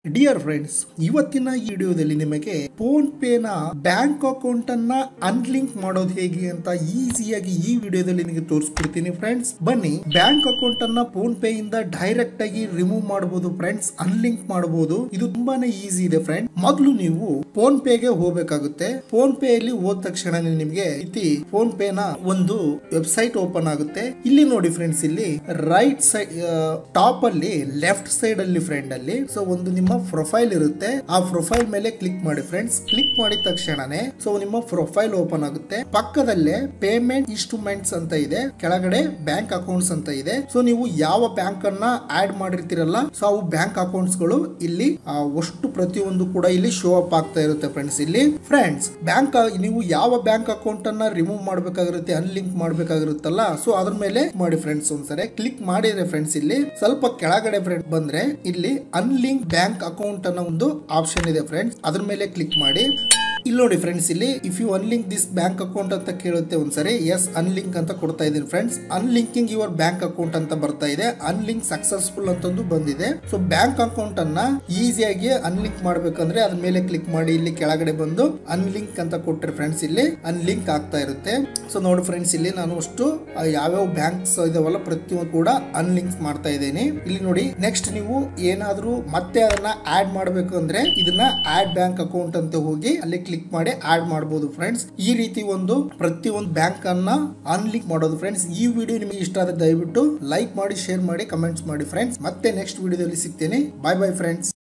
Dear friends, ಇವತ್ತಿನ ಈ ವಿಡಿಯೋದಲ್ಲಿ ನಿಮಗೆ ಫೋನ್ ಪೇ ನ ಬ್ಯಾಂಕ್ ಅಕೌಂಟ್ ಅನ್ನ ಅನ್ಲಿಂಕ್ ಮಾಡೋದು ಹೇಗೆ ಅಂತ ಈಸಿಯಾಗಿ ಈ ವಿಡಿಯೋದಲ್ಲಿ ನಿಮಗೆ ತೋರಿಸ್ಕೊಡ್ತೀನಿ ಫ್ರೆಂಡ್ಸ್. ಬನ್ನಿ, ಬ್ಯಾಂಕ್ ಅಕೌಂಟ್ ಅನ್ನ ಫೋನ್ ಪೇ ಇಂದ ಡೈರೆಕ್ಟ್ ಆಗಿ ರಿಮೂವ್ ಮಾಡಬಹುದು ಫ್ರೆಂಡ್ಸ್, ಅನ್ಲಿಂಕ್ ಮಾಡಬಹುದು. ಇದು ತುಂಬಾನೇ ಈಸಿ ಇದೆ ಫ್ರೆಂಡ್. ಮೊದಲು ನೀವು ಫೋನ್ ಪೇಗೆ ಹೋಗಬೇಕಾಗುತ್ತೆ. ಫೋನ್ ಪೇ ಅಲ್ಲಿ ಹೋದ ತಕ್ಷಣ ನಿಮಗೆ ಫೋನ್ ಪೇ ನ ಒಂದು ವೆಬ್ಸೈಟ್ ಓಪನ್ ಆಗುತ್ತೆ. ಇಲ್ಲಿ ನೋಡಿ ಫ್ರೆಂಡ್ಸ್, ಇಲ್ಲಿ ರೈಟ್ ಸೈಡ್ ಟಾಪ್ ಅಲ್ಲಿ ಲೆಫ್ಟ್ ಸೈಡ್ ಅಲ್ಲಿ ಫ್ರೆಂಡ್ ಅಲ್ಲಿ ಒಂದು ನಿಮ್ಮ ಪ್ರೊಫೈಲ್ ಇರುತ್ತೆ. ಆ ಪ್ರೊಫೈಲ್ ಮೇಲೆ ಕ್ಲಿಕ್ ಮಾಡಿ ಫ್ರೆಂಡ್ಸ್. ಕ್ಲಿಕ್ ಮಾಡಿದ ತಕ್ಷಣನೇ ನಿಮ್ಮ ಪ್ರೊಫೈಲ್ ಓಪನ್ ಆಗುತ್ತೆ. ಪಕ್ಕದಲ್ಲೇ ಪೇಮೆಂಟ್ ಇನ್ಸ್ಟ್ರೂಮೆಂಟ್ಸ್ ಅಂತ ಇದೆ, ಕೆಳಗಡೆ ಬ್ಯಾಂಕ್ ಅಕೌಂಟ್ಸ್ ಅಂತ ಇದೆ. ನೀವು ಯಾವ ಬ್ಯಾಂಕ್ ಅನ್ನ ಆಡ್ ಮಾಡಿರ್ತೀರಲ್ಲ, ಅವು ಬ್ಯಾಂಕ್ ಅಕೌಂಟ್ಸ್ ಗಳು ಇಲ್ಲಿ ಅಷ್ಟು ಪ್ರತಿಯೊಂದು ಕೂಡ ಇಲ್ಲಿ ಶೋ ಅಪ್ ಆಗ್ತಾ ಇರುತ್ತೆ ಫ್ರೆಂಡ್ಸ್. ಇಲ್ಲಿ ಫ್ರೆಂಡ್ಸ್, ನೀವು ಯಾವ ಬ್ಯಾಂಕ್ ಅಕೌಂಟ್ ಅನ್ನ ರಿಮೂವ್ ಮಾಡಬೇಕಾಗಿರುತ್ತೆ, ಅನ್ಲಿಂಕ್ ಮಾಡಬೇಕಾಗಿರುತ್ತಲ್ಲ, ಅದ್ರ ಮೇಲೆ ಮಾಡಿ ಫ್ರೆಂಡ್ಸ್. ಒಂದ್ಸರಿ ಕ್ಲಿಕ್ ಮಾಡಿದ್ರೆ ಫ್ರೆಂಡ್ಸ್, ಇಲ್ಲಿ ಸ್ವಲ್ಪ ಕೆಳಗಡೆ ಫ್ರೆಂಡ್ ಬಂದ್ರೆ ಇಲ್ಲಿ ಅನ್ಲಿಂಕ್ ಬ್ಯಾಂಕ್ ಅಕೌಂಟ್ ಅನ್ನೋ ಒಂದು ಆಪ್ಷನ್ ಇದೆ ಫ್ರೆಂಡ್ಸ್. ಅದ್ರ ಮೇಲೆ ಕ್ಲಿಕ್ ಮಾಡಿ. ಇಲ್ಲಿ ನೋಡಿ ಫ್ರೆಂಡ್ಸ್, ಇಲ್ಲಿ if you unlink this bank account ಅಂತ ಕೇಳುತ್ತೆ. ಒಂದ್ಸರಿ ಎಸ್ ಅನ್ಲಿಂಕ್ ಅಂತ ಕೊಡ್ತಾ ಇದೀನಿ friends. Unlinking your bank account ಅಂತ ಬರ್ತಾ ಇದೆ. ಅನ್ಲಿಂಕ್ ಸಕ್ಸಸ್ಫುಲ್ ಅಂತಂದು ಬಂದಿದೆ. ಬ್ಯಾಂಕ್ ಅಕೌಂಟ್ ಅನ್ನ ಈಸಿಯಾಗಿ ಅನ್ಲಿಂಕ್ ಮಾಡ್ಬೇಕಂದ್ರೆ ಅದ್ರ ಮೇಲೆ ಕ್ಲಿಕ್ ಮಾಡಿ ಇಲ್ಲಿ ಕೆಳಗಡೆ ಬಂದು ಅನ್ಲಿಂಕ್ ಅಂತ ಕೊಟ್ಟರೆ ಫ್ರೆಂಡ್ಸ್, ಇಲ್ಲಿ ಅನ್ಲಿಂಕ್ ಆಗ್ತಾ ಇರುತ್ತೆ. ನೋಡಿ ಫ್ರೆಂಡ್ಸ್, ಇಲ್ಲಿ ನಾನು ಅಷ್ಟು ಯಾವ್ಯಾವ ಬ್ಯಾಂಕ್ಸ್ ಇದಾವಲ್ಲ ಪ್ರತಿಯೊಂದು ಕೂಡ ಅನ್ಲಿಂಕ್ ಮಾಡ್ತಾ ಇದ್ದೇನೆ. ಇಲ್ಲಿ ನೋಡಿ, ನೆಕ್ಸ್ಟ್ ನೀವು ಏನಾದ್ರೂ ಮತ್ತೆ ಅದನ್ನ ಆಡ್ ಮಾಡ್ಬೇಕು ಅಂದ್ರೆ ಇದನ್ನ ಆಡ್ ಬ್ಯಾಂಕ್ ಅಕೌಂಟ್ ಅಂತ ಹೋಗಿ ಅಲ್ಲಿ ಕ್ಲಿಕ್ ಮಾಡಿ ಆಡ್ ಮಾಡಬಹುದು ಫ್ರೆಂಡ್ಸ್. ಈ ರೀತಿ ಪ್ರತಿಯೊಂದು ಬ್ಯಾಂಕ್ ಅನ್ನ ಅನ್ಲಿಂಕ್ ಮಾಡೋದು ಫ್ರೆಂಡ್ಸ್. ಈ ವಿಡಿಯೋ ನಿಮಗೆ ಇಷ್ಟ ಆದ್ರೆ ದಯವಿಟ್ಟು ಲೈಕ್ ಮಾಡಿ, ಶೇರ್ ಮಾಡಿ, ಕಮೆಂಟ್ಸ್ ಮಾಡಿ ಫ್ರೆಂಡ್ಸ್. ಮತ್ತೆ ನೆಕ್ಸ್ಟ್ ವಿಡಿಯೋದಲ್ಲಿ ಸಿಗ್ತೇನೆ. ಬಾಯ್ ಬಾಯ್ ಫ್ರೆಂಡ್ಸ್.